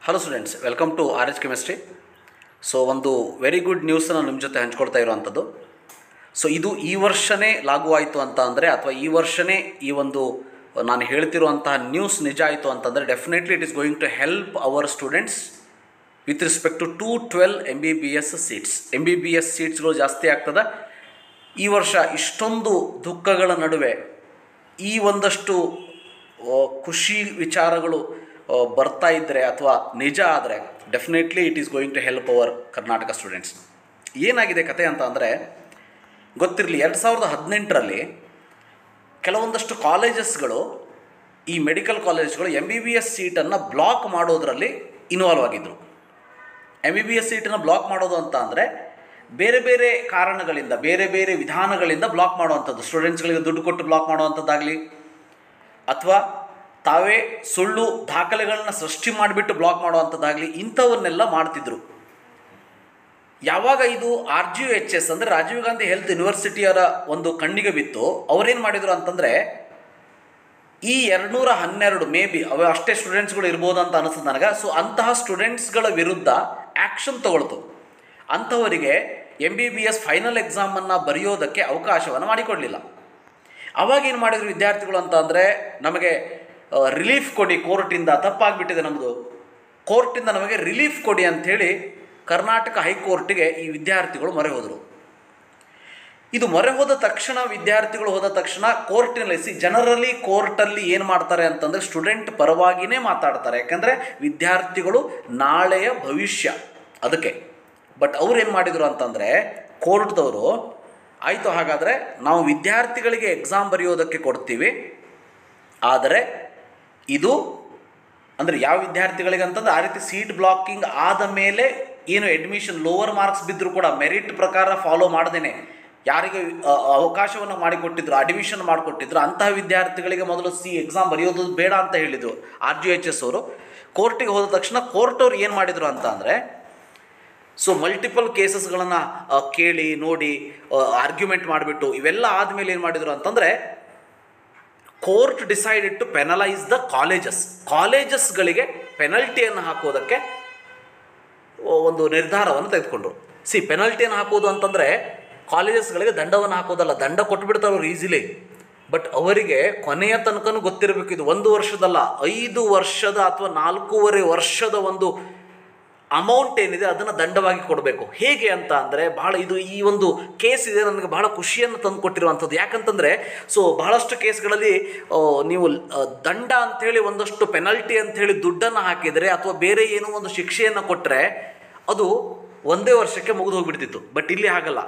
Hello students, welcome to R H chemistry. So ಒಂದು very good ನ್ಯೂಸನ್ನು ನಿಮ್ಮ ಜೊತೆ ಹಂಚ್ಕೊಳ್ತಾ ಇರೋವಂಥದ್ದು. ಸೊ ಇದು ಈ ವರ್ಷವೇ ಲಾಗು ಆಯಿತು ಅಂತ ಅಂದರೆ, ಅಥವಾ ಈ ವರ್ಷವೇ ಈ ಒಂದು ನಾನು ಹೇಳ್ತಿರುವಂತಹ ನ್ಯೂಸ್ ನಿಜ ಆಯಿತು ಅಂತಂದರೆ, definitely it is going to help our students with respect to 212 MBBS seats. MBBS ಸೀಟ್ಸ್ಗಳು ಜಾಸ್ತಿ ಆಗ್ತದೆ. ಈ ವರ್ಷ ಇಷ್ಟೊಂದು ದುಃಖಗಳ ನಡುವೆ ಈ ಒಂದಷ್ಟು ಖುಷಿ ವಿಚಾರಗಳು ಬರ್ತಾ ಇದ್ದರೆ ಅಥವಾ ನಿಜ ಆದರೆ, definitely it is going to help our Karnataka students. ಏನಾಗಿದೆ ಕತೆ ಅಂತ ಅಂದರೆ, ಗೊತ್ತಿರಲಿ 2018ರಲ್ಲಿ ಕೆಲವೊಂದಷ್ಟು ಕಾಲೇಜಸ್ಗಳು, ಈ ಮೆಡಿಕಲ್ ಕಾಲೇಜ್ಗಳು MBBS ಸೀಟನ್ನು ಬ್ಲಾಕ್ ಮಾಡೋದರಲ್ಲಿ ಇನ್ವಾಲ್ವ್ ಆಗಿದ್ದರು. MBBS ಸೀಟನ್ನು ಬ್ಲಾಕ್ ಮಾಡೋದು ಅಂತ ಅಂದರೆ ಬೇರೆ ಬೇರೆ ಕಾರಣಗಳಿಂದ, ಬೇರೆ ಬೇರೆ ವಿಧಾನಗಳಿಂದ ಬ್ಲಾಕ್ ಮಾಡುವಂಥದ್ದು. ಸ್ಟೂಡೆಂಟ್ಸ್ಗಳಿಗೆ ದುಡ್ಡು ಕೊಟ್ಟು ಬ್ಲಾಕ್ ಮಾಡುವಂಥದ್ದಾಗಲಿ, ಅಥವಾ ತಾವೇ ಸುಳ್ಳು ದಾಖಲೆಗಳನ್ನ ಸೃಷ್ಟಿ ಮಾಡಿಬಿಟ್ಟು ಬ್ಲಾಕ್ ಮಾಡುವಂಥದ್ದಾಗಲಿ, ಇಂಥವನ್ನೆಲ್ಲ ಮಾಡ್ತಿದ್ರು. ಯಾವಾಗ ಇದು RGUHS ಅಂದರೆ ರಾಜೀವ್ ಗಾಂಧಿ ಹೆಲ್ತ್ ಯೂನಿವರ್ಸಿಟಿಯವರ ಒಂದು ಕಣ್ಣಿಗೆ ಬಿತ್ತು, ಅವರೇನು ಮಾಡಿದರು ಅಂತಂದರೆ, ಈ 212 ಮೇ ಬಿ ಅವ ಅಷ್ಟೇ ಸ್ಟೂಡೆಂಟ್ಸ್ಗಳು ಇರ್ಬೋದು ಅಂತ ಅನಿಸ್ತದೆ ನನಗೆ. ಸೊ ಅಂತಹ ಸ್ಟೂಡೆಂಟ್ಸ್ಗಳ ವಿರುದ್ಧ ಆ್ಯಕ್ಷನ್ ತಗೊಳ್ತು. ಅಂಥವರಿಗೆ MBBS ಫೈನಲ್ ಎಕ್ಸಾಮನ್ನು ಬರೆಯೋದಕ್ಕೆ ಅವಕಾಶವನ್ನು ಮಾಡಿಕೊಡಲಿಲ್ಲ. ಅವಾಗೇನು ಮಾಡಿದರು ವಿದ್ಯಾರ್ಥಿಗಳು ಅಂತ ಅಂದರೆ, ನಮಗೆ ರಿಲೀಫ್ ಕೊಡಿ ಕೋರ್ಟಿಂದ, ತಪ್ಪಾಗಿಬಿಟ್ಟಿದೆ ನಮ್ಮದು, ಕೋರ್ಟಿಂದ ನಮಗೆ ರಿಲೀಫ್ ಕೊಡಿ ಅಂಥೇಳಿ ಕರ್ನಾಟಕ ಹೈಕೋರ್ಟಿಗೆ ಈ ವಿದ್ಯಾರ್ಥಿಗಳು ಮೊರೆ ಹೋದರು. ಇದು ಮೊರೆ ಹೋದ ತಕ್ಷಣ, ವಿದ್ಯಾರ್ಥಿಗಳು ಹೋದ ತಕ್ಷಣ ಕೋರ್ಟಿನಲ್ಲಿ ಜನರಲಿ ಕೋರ್ಟಲ್ಲಿ ಏನು ಮಾಡ್ತಾರೆ ಅಂತಂದರೆ, ಸ್ಟೂಡೆಂಟ್ ಪರವಾಗಿಯೇ ಮಾತಾಡ್ತಾರೆ. ಯಾಕೆಂದರೆ ವಿದ್ಯಾರ್ಥಿಗಳು ನಾಳೆಯ ಭವಿಷ್ಯ ಅದಕ್ಕೆ. ಬಟ್ ಅವ್ರು ಏನು ಮಾಡಿದರು ಅಂತಂದರೆ, ಕೋರ್ಟ್ದವರು, ಆಯಿತು ಹಾಗಾದರೆ ನಾವು ವಿದ್ಯಾರ್ಥಿಗಳಿಗೆ ಎಕ್ಸಾಮ್ ಬರೆಯೋದಕ್ಕೆ ಕೊಡ್ತೀವಿ, ಆದರೆ ಇದು ಅಂದರೆ ಯಾವ ವಿದ್ಯಾರ್ಥಿಗಳಿಗೆ ಅಂತಂದರೆ, ಆ ರೀತಿ ಸೀಟ್ ಬ್ಲಾಕಿಂಗ್ ಆದ ಮೇಲೆ ಏನು ಅಡ್ಮಿಷನ್ ಲೋವರ್ ಮಾರ್ಕ್ಸ್ ಬಿದ್ದರೂ ಕೂಡ ಮೆರಿಟ್ ಪ್ರಕಾರ ಫಾಲೋ ಮಾಡ್ದೇನೆ ಯಾರಿಗೆ ಅವಕಾಶವನ್ನು ಮಾಡಿಕೊಟ್ಟಿದ್ರು, ಅಡ್ಮಿಷನ್ ಮಾಡಿಕೊಟ್ಟಿದ್ರು, ಅಂತಹ ವಿದ್ಯಾರ್ಥಿಗಳಿಗೆ ಮೊದಲು ಎಕ್ಸಾಮ್ ಬರೆಯೋದು ಬೇಡ ಅಂತ ಹೇಳಿದರು RGUHS ಅವರು. ಕೋರ್ಟಿಗೆ ಹೋದ ತಕ್ಷಣ ಕೋರ್ಟವ್ರು ಏನು ಮಾಡಿದರು ಅಂತ ಅಂದರೆ, ಸೊ ಮಲ್ಟಿಪಲ್ ಕೇಸಸ್ಗಳನ್ನು ಕೇಳಿ ನೋಡಿ ಆರ್ಗ್ಯುಮೆಂಟ್ ಮಾಡಿಬಿಟ್ಟು ಇವೆಲ್ಲ ಆದಮೇಲೆ ಏನು ಮಾಡಿದರು ಅಂತಂದರೆ, court decided to penalise the ಕಾಲೇಜಸ್ಗಳಿಗೆ ಪೆನಲ್ಟಿಯನ್ನು ಹಾಕೋದಕ್ಕೆ ಒಂದು ನಿರ್ಧಾರವನ್ನು ತೆಗೆದುಕೊಂಡ್ರು. ಪೆನಲ್ಟಿಯನ್ನು ಹಾಕೋದು ಅಂತಂದರೆ ಕಾಲೇಜಸ್ಗಳಿಗೆ ದಂಡವನ್ನು ಹಾಕೋದಲ್ಲ, ದಂಡ ಕೊಟ್ಬಿಡ್ತಾರೆ ಅವ್ರು ಈಸಿಲಿ. ಬಟ್ ಅವರಿಗೆ ಕೊನೆಯ ತನಕನೂ ಗೊತ್ತಿರಬೇಕು, ಇದು 1 ವರ್ಷದಲ್ಲ, 5 ವರ್ಷದ ಅಥವಾ 4.5 ವರ್ಷದ ಒಂದು ಅಮೌಂಟ್ ಏನಿದೆ ಅದನ್ನು ದಂಡವಾಗಿ ಕೊಡಬೇಕು. ಹೇಗೆ ಅಂತ ಅಂದರೆ, ಈ ಒಂದು ಕೇಸ್ ಇದೆ ನನಗೆ ಬಹಳ ಖುಷಿಯನ್ನು ತಂದು ಕೊಟ್ಟಿರುವಂಥದ್ದು. ಯಾಕಂತಂದರೆ, ಸೊ ಬಹಳಷ್ಟು ಕೇಸ್ಗಳಲ್ಲಿ ನೀವು ದಂಡ ಅಂಥೇಳಿ ಒಂದಷ್ಟು ಪೆನಲ್ಟಿ ಅಂಥೇಳಿ ದುಡ್ಡನ್ನು ಹಾಕಿದರೆ ಅಥವಾ ಬೇರೆ ಏನೋ ಒಂದು ಶಿಕ್ಷೆಯನ್ನು ಕೊಟ್ಟರೆ ಅದು 1 ವರ್ಷಕ್ಕೆ ಮುಗಿದು ಹೋಗಿಬಿಡ್ತಿತ್ತು. ಬಟ್ ಇಲ್ಲಿ ಹಾಗಲ್ಲ.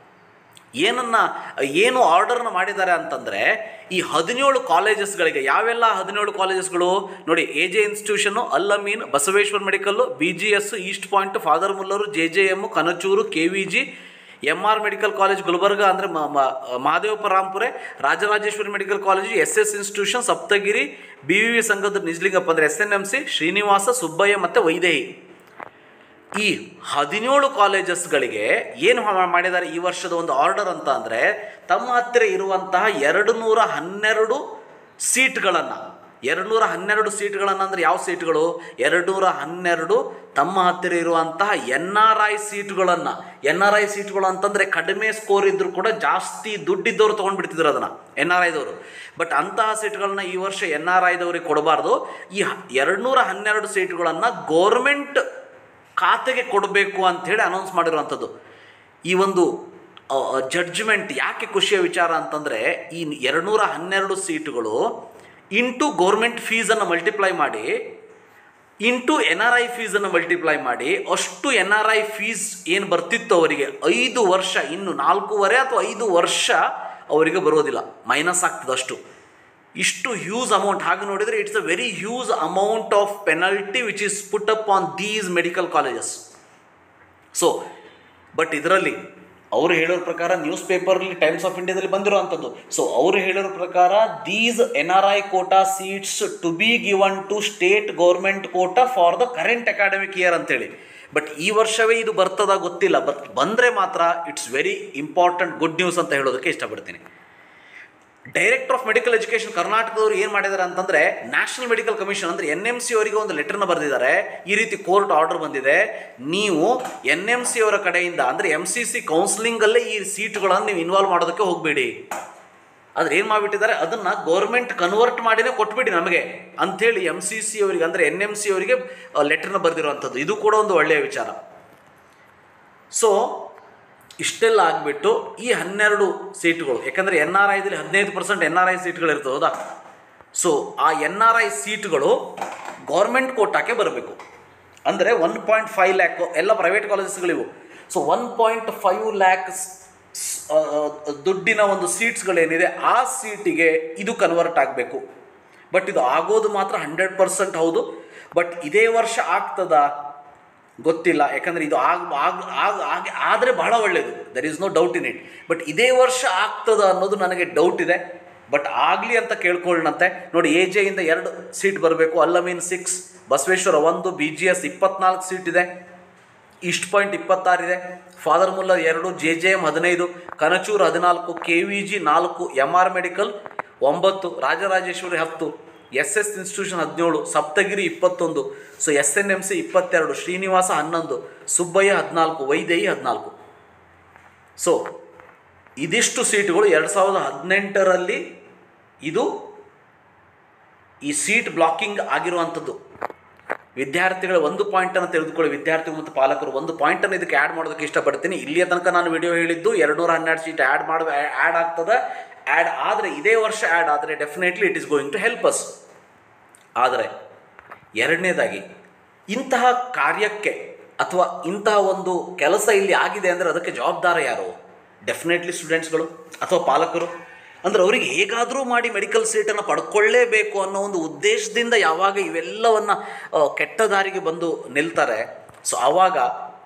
ಏನು ಆರ್ಡರ್ನ ಮಾಡಿದ್ದಾರೆ ಅಂತಂದರೆ, ಈ 17 ಕಾಲೇಜಸ್ಗಳಿಗೆ, ಯಾವೆಲ್ಲ 17 ಕಾಲೇಜಸ್ಗಳು ನೋಡಿ, AJ ಇನ್ಸ್ಟಿಟ್ಯೂಷನ್ನು, Al Ameen, Basaveshwara medical, BGS, east point, father Muller, JJM, Kanachur, KVG, MR medical college Gulbarga ಅಂದರೆ Mahadevapura Rampure, Rajarajeshwari medical college, SS institution, Sapthagiri, BVV ಸಂಘದ ನಿಜಲಿಂಗಪ್ಪ ಅಂದರೆ SNMC, ಶ್ರೀನಿವಾಸ, ಸುಬ್ಬಯ್ಯ ಮತ್ತು ವೈದೇಹಿ. ಈ 17 ಕಾಲೇಜಸ್ಗಳಿಗೆ ಏನು ಮಾಡಿದ್ದಾರೆ ಈ ವರ್ಷದ ಒಂದು ಆರ್ಡರ್ ಅಂತ ಅಂದರೆ, ತಮ್ಮ ಹತ್ತಿರ ಇರುವಂತಹ 212 ಸೀಟ್ಗಳನ್ನು, 212 ಸೀಟ್ಗಳನ್ನು ಅಂದರೆ ಯಾವ ಸೀಟ್ಗಳು? 212 ತಮ್ಮ ಹತ್ತಿರ ಇರುವಂತಹ NRI ಸೀಟ್ಗಳನ್ನು. NRI ಸೀಟ್ಗಳು ಅಂತಂದರೆ ಕಡಿಮೆ ಸ್ಕೋರ್ ಇದ್ದರೂ ಕೂಡ ಜಾಸ್ತಿ ದುಡ್ಡಿದ್ದವರು ತೊಗೊಂಡ್ಬಿಡ್ತಿದ್ರು ಅದನ್ನು, NRIದವರು. ಬಟ್ ಅಂತಹ ಸೀಟ್ಗಳನ್ನ ಈ ವರ್ಷ NRIದವ್ರಿಗೆ ಕೊಡಬಾರ್ದು. ಈ 212 ಸೀಟ್ಗಳನ್ನು ಗೋರ್ಮೆಂಟ್ ಖಾತೆಗೆ ಕೊಡಬೇಕು ಅಂಥೇಳಿ ಅನೌನ್ಸ್ ಮಾಡಿರುವಂಥದ್ದು. ಈ ಒಂದು ಜಡ್ಜ್ಮೆಂಟ್ ಯಾಕೆ ಖುಷಿಯ ವಿಚಾರ ಅಂತಂದರೆ, ಈ 212 ಸೀಟುಗಳು ಇಂಟು ಗೋರ್ಮೆಂಟ್ ಫೀಸನ್ನು ಮಲ್ಟಿಪ್ಲೈ ಮಾಡಿ, ಇಂಟು NRI ಫೀಸನ್ನು ಮಲ್ಟಿಪ್ಲೈ ಮಾಡಿ, ಅಷ್ಟು NRI ಫೀಸ್ ಏನು ಬರ್ತಿತ್ತು ಅವರಿಗೆ 5 ವರ್ಷ, ಇನ್ನು 4.5 ಅಥವಾ 5 ವರ್ಷ ಅವರಿಗೆ ಬರೋದಿಲ್ಲ, ಮೈನಸ್ ಆಗ್ತದೆ ಅಷ್ಟು. ಇಷ್ಟು ಹ್ಯೂಜ್ ಅಮೌಂಟ್. ಹಾಗೆ ನೋಡಿದರೆ it's a very huge amount of penalty which is put up on these medical colleges. So but ಇದರಲ್ಲಿ ಅವರು ಹೇಳೋರ ಪ್ರಕಾರ, ನ್ಯೂಸ್ ಪೇಪರಲ್ಲಿ ಟೈಮ್ಸ್ ಆಫ್ ಇಂಡಿಯಾದಲ್ಲಿ ಬಂದಿರುವಂಥದ್ದು, ಸೊ ಅವರು ಹೇಳೋರ ಪ್ರಕಾರ these NRI quota seats to be given to state government quota for the current academic year ಅಂತೇಳಿ. ಬಟ್ ಈ ವರ್ಷವೇ ಇದು ಬರ್ತದ ಗೊತ್ತಿಲ್ಲ. ಬಟ್ ಬಂದರೆ ಮಾತ್ರ it's very important good news ಅಂತ ಹೇಳೋದಕ್ಕೆ ಇಷ್ಟಪಡ್ತೀನಿ. ಡೈರೆಕ್ಟರ್ ಆಫ್ ಮೆಡಿಕಲ್ ಎಜುಕೇಷನ್ ಕರ್ನಾಟಕದವರು ಏನು ಮಾಡಿದ್ದಾರೆ ಅಂತಂದರೆ, ನ್ಯಾಷನಲ್ ಮೆಡಿಕಲ್ ಕಮಿಷನ್ ಅಂದರೆ NMC ಅವರಿಗೆ ಒಂದು ಲೆಟರ್ನ ಬರೆದಿದ್ದಾರೆ. ಈ ರೀತಿ ಕೋರ್ಟ್ ಆರ್ಡರ್ ಬಂದಿದೆ, ನೀವು NMC ಅವರ ಕಡೆಯಿಂದ ಅಂದರೆ MCC ಕೌನ್ಸಿಲಿಂಗಲ್ಲೇ ಈ ಸೀಟುಗಳನ್ನು ನೀವು ಇನ್ವಾಲ್ವ್ ಮಾಡೋದಕ್ಕೆ ಹೋಗಬೇಡಿ. ಆದರೆ ಏನು ಮಾಡಿಬಿಟ್ಟಿದ್ದಾರೆ, ಅದನ್ನು ಗೌರ್ಮೆಂಟ್ ಕನ್ವರ್ಟ್ ಮಾಡಿನೇ ಕೊಟ್ಬಿಡಿ ನಮಗೆ ಅಂಥೇಳಿ MCC ಅವರಿಗೆ ಅಂದರೆ NMC ಅವರಿಗೆ ಲೆಟರ್ನ ಬರೆದಿರುವಂಥದ್ದು. ಇದು ಕೂಡ ಒಂದು ಒಳ್ಳೆಯ ವಿಚಾರ. ಸೊ ಇಷ್ಟೆಲ್ಲ ಆಗಿಬಿಟ್ಟು ಈ 12 ಸೀಟುಗಳು, ಯಾಕಂದರೆ NRIದಲ್ಲಿ 15% NRI ಸೀಟ್ಗಳಿರ್ತವೆ, ಹೌದಾ? ಸೊ ಆ NRI ಸೀಟ್ಗಳು ಗೌರ್ಮೆಂಟ್ ಕೋಟಾಕ್ಕೆ ಬರಬೇಕು. ಅಂದರೆ 1.5 ಲ್ಯಾಕ್ ಎಲ್ಲ ಪ್ರೈವೇಟ್ ಕಾಲೇಜಸ್ಗಳಿವು. ಸೊ 1.5 ಲ್ಯಾಕ್ ದುಡ್ಡಿನ ಒಂದು ಸೀಟ್ಸ್ಗಳೇನಿದೆ ಆ ಸೀಟಿಗೆ ಇದು ಕನ್ವರ್ಟ್ ಆಗಬೇಕು. ಬಟ್ ಇದು ಆಗೋದು ಮಾತ್ರ 100% ಹೌದು. ಬಟ್ ಇದೇ ವರ್ಷ ಆಗ್ತದಾ ಗೊತ್ತಿಲ್ಲ, ಯಾಕಂದರೆ ಇದು ಆದರೆ ಬಹಳ ಒಳ್ಳೆಯದು, there is no doubt in it. But ಇದೇ ವರ್ಷ ಆಗ್ತದ ಅನ್ನೋದು ನನಗೆ ಡೌಟ್ ಇದೆ. ಬಟ್ ಆಗಲಿ ಅಂತ ಕೇಳ್ಕೊಳ್ಳೋಣಂತೆ. ನೋಡಿ, AJಯಿಂದ 2 ಸೀಟ್ ಬರಬೇಕು, ಅಲ್ಲಮೀನ್ 6, ಬಸವೇಶ್ವರ 1, BGS 24 ಸೀಟ್ ಇದೆ, ಈಸ್ಟ್ ಪಾಯಿಂಟ್ 26 ಇದೆ, father Muller 2, JJM 15, Kanachur 14, KVG 4, MR medical 9, Rajarajeshwari 10, SS institution 17, Saptagiri 21, so SNMC 22, Srinivasa 11, Subbaiah 14, Vaidehi 14. So ಇದಿಷ್ಟು ಸೀಟುಗಳು 2018ರಲ್ಲಿ ಇದು ಈ ಸೀಟ್ ಬ್ಲಾಕಿಂಗ್ ಆಗಿರುವಂಥದ್ದು. ವಿದ್ಯಾರ್ಥಿಗಳ ಒಂದು ಪಾಯಿಂಟನ್ನು ತೆಗೆದುಕೊಳ್ಳಿ, ವಿದ್ಯಾರ್ಥಿಗಳು ಮತ್ತು ಪಾಲಕರು ಒಂದು ಪಾಯಿಂಟನ್ನು ಇದಕ್ಕೆ ಆ್ಯಡ್ ಮಾಡೋದಕ್ಕೆ ಇಷ್ಟಪಡ್ತೀನಿ. ಇಲ್ಲಿಯ ತನಕ ನಾನು ವಿಡಿಯೋ ಹೇಳಿದ್ದು 212 ಸೀಟ್ ಆ್ಯಡ್ ಆಗ್ತದೆ. ಆ್ಯಡ್ ಆದರೆ ಇದೇ ವರ್ಷ ಆ್ಯಡ್ ಆದರೆ definitely it is going to help us. ಆದರೆ ಎರಡನೇದಾಗಿ ಇಂತಹ ಕಾರ್ಯಕ್ಕೆ ಅಥವಾ ಇಂತಹ ಒಂದು ಕೆಲಸ ಇಲ್ಲಿ ಆಗಿದೆ ಅಂದರೆ ಅದಕ್ಕೆ ಜವಾಬ್ದಾರ ಯಾರು? ಡೆಫಿನೆಟ್ಲಿ ಸ್ಟೂಡೆಂಟ್ಸ್ಗಳು ಅಥವಾ ಪಾಲಕರು. ಅಂದರೆ ಅವರಿಗೆ ಹೇಗಾದರೂ ಮಾಡಿ ಮೆಡಿಕಲ್ ಸೀಟನ್ನು ಪಡ್ಕೊಳ್ಳೇಬೇಕು ಅನ್ನೋ ಒಂದು ಉದ್ದೇಶದಿಂದ ಯಾವಾಗ ಇವೆಲ್ಲವನ್ನು ಕೆಟ್ಟ ದಾರಿಗೆ ಬಂದು ನಿಲ್ತಾರೆ, ಸೊ ಆವಾಗ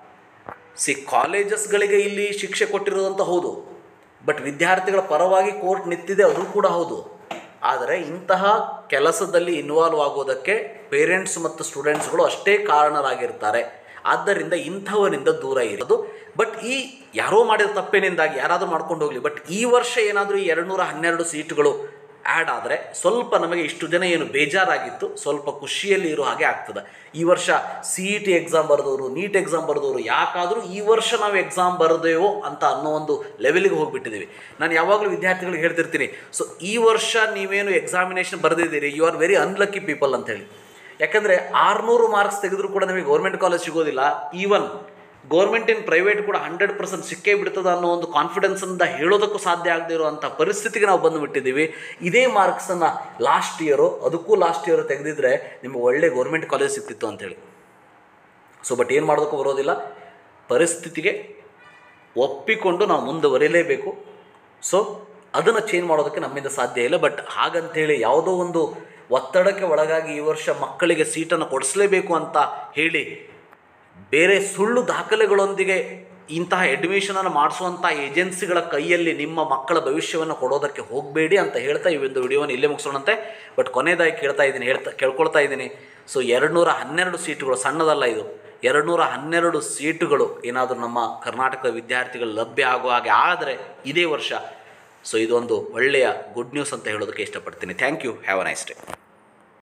ಕಾಲೇಜಸ್ಗಳಿಗೆ ಇಲ್ಲಿ ಶಿಕ್ಷೆ ಕೊಟ್ಟಿರೋದಂತ ಹೌದು, ಬಟ್ ವಿದ್ಯಾರ್ಥಿಗಳ ಪರವಾಗಿ ಕೋರ್ಟ್ ನಿಂತಿದೆ, ಅದು ಕೂಡ ಹೌದು. ಆದರೆ ಇಂತಹ ಕೆಲಸದಲ್ಲಿ ಇನ್ವಾಲ್ವ್ ಆಗೋದಕ್ಕೆ ಪೇರೆಂಟ್ಸ್ ಮತ್ತು ಸ್ಟೂಡೆಂಟ್ಸ್ಗಳು ಅಷ್ಟೇ ಕಾರಣರಾಗಿರ್ತಾರೆ. ಆದ್ದರಿಂದ ಇಂಥವರಿಂದ ದೂರ ಇರೋದು. ಬಟ್ ಈ ಯಾರೋ ಮಾಡಿದ ತಪ್ಪೇನಿಂದಾಗಿ ಯಾರಾದರೂ ಮಾಡ್ಕೊಂಡು ಹೋಗಲಿ, ಬಟ್ ಈ ವರ್ಷ ಏನಾದರೂ ಈ 212 ಸೀಟುಗಳು ಆ್ಯಡ್ ಆದರೆ ಸ್ವಲ್ಪ ನಮಗೆ ಇಷ್ಟು ಜನ ಏನು ಬೇಜಾರಾಗಿತ್ತು ಸ್ವಲ್ಪ ಖುಷಿಯಲ್ಲಿ ಇರೋ ಹಾಗೆ ಆಗ್ತದೆ. ಈ ವರ್ಷ CET ಎಕ್ಸಾಮ್ ಬರೆದವರು, ನೀಟ್ ಎಕ್ಸಾಮ್ ಬರೆದವರು ಯಾಕಾದರೂ ಈ ವರ್ಷ ನಾವು ಎಕ್ಸಾಮ್ ಬರೆದೇವೋ ಅಂತ ಅನ್ನೋ ಒಂದು ಲೆವೆಲಿಗೆ ಹೋಗಿಬಿಟ್ಟಿದ್ದೀವಿ. ನಾನು ಯಾವಾಗಲೂ ವಿದ್ಯಾರ್ಥಿಗಳಿಗೆ ಹೇಳ್ತಿರ್ತೀನಿ, ಸೊ ಈ ವರ್ಷ ನೀವೇನು ಎಕ್ಸಾಮಿನೇಷನ್ ಬರೆದಿದ್ದೀರಿ, you are very unlucky people ಅಂತೇಳಿ. ಯಾಕಂದರೆ 600 ಮಾರ್ಕ್ಸ್ ತೆಗೆದರೂ ಕೂಡ ನಮಗೆ ಗೌರ್ಮೆಂಟ್ ಕಾಲೇಜ್ ಸಿಗೋದಿಲ್ಲ. ಈವನ್ ಗೌರ್ಮೆಂಟ್ ಇನ್ ಪ್ರೈವೇಟ್ ಕೂಡ 100% ಸಿಕ್ಕೇ ಬಿಡ್ತದೆ ಅನ್ನೋ ಒಂದು ಕಾನ್ಫಿಡೆನ್ಸಿಂದ ಹೇಳೋದಕ್ಕೂ ಸಾಧ್ಯ ಆಗದೇ ಇರುವಂಥ ಪರಿಸ್ಥಿತಿಗೆ ನಾವು ಬಂದುಬಿಟ್ಟಿದ್ದೀವಿ. ಇದೇ ಮಾರ್ಕ್ಸನ್ನು ಲಾಸ್ಟ್ ಇಯರು ತೆಗೆದಿದ್ರೆ ನಿಮಗೆ ಒಳ್ಳೆ ಗೌರ್ಮೆಂಟ್ ಕಾಲೇಜ್ ಸಿಗ್ತಿತ್ತು ಅಂಥೇಳಿ. ಸೊ ಬಟ್ ಏನು ಮಾಡೋದಕ್ಕೂ ಬರೋದಿಲ್ಲ, ಪರಿಸ್ಥಿತಿಗೆ ಒಪ್ಪಿಕೊಂಡು ನಾವು ಮುಂದುವರಿಯಲೇಬೇಕು. ಸೊ ಅದನ್ನು ಚೇಂಜ್ ಮಾಡೋದಕ್ಕೆ ನಮ್ಮಿಂದ ಸಾಧ್ಯ ಇಲ್ಲ. ಬಟ್ ಹಾಗಂತೇಳಿ ಯಾವುದೋ ಒಂದು ಒತ್ತಡಕ್ಕೆ ಒಳಗಾಗಿ ಈ ವರ್ಷ ಮಕ್ಕಳಿಗೆ ಸೀಟನ್ನು ಕೊಡಿಸಲೇಬೇಕು ಅಂತ ಹೇಳಿ ಬೇರೆ ಸುಳ್ಳು ದಾಖಲೆಗಳೊಂದಿಗೆ ಇಂತಹ ಅಡ್ಮಿಷನನ್ನು ಮಾಡಿಸುವಂಥ ಏಜೆನ್ಸಿಗಳ ಕೈಯಲ್ಲಿ ನಿಮ್ಮ ಮಕ್ಕಳ ಭವಿಷ್ಯವನ್ನು ಕೊಡೋದಕ್ಕೆ ಹೋಗಬೇಡಿ ಅಂತ ಹೇಳ್ತಾ ಈ ಒಂದು ವಿಡಿಯೋವನ್ನು ಇಲ್ಲೇ ಮುಗಿಸೋಣಂತೆ. ಬಟ್ ಕೊನೆಯದಾಗಿ ಕೇಳ್ಕೊಳ್ತಾ ಇದ್ದೀನಿ, ಸೊ 212 ಸೀಟುಗಳು ಸಣ್ಣದಲ್ಲ, ಇದು 212 ಸೀಟುಗಳು ಏನಾದರೂ ನಮ್ಮ ಕರ್ನಾಟಕದ ವಿದ್ಯಾರ್ಥಿಗಳು ಲಭ್ಯ ಆಗೋ ಹಾಗೆ ಆದರೆ ಇದೇ ವರ್ಷ, ಸೊ ಇದೊಂದು ಒಳ್ಳೆಯ ಗುಡ್ ನ್ಯೂಸ್ ಅಂತ ಹೇಳೋದಕ್ಕೆ ಇಷ್ಟಪಡ್ತೀನಿ. Thank you, have a nice day.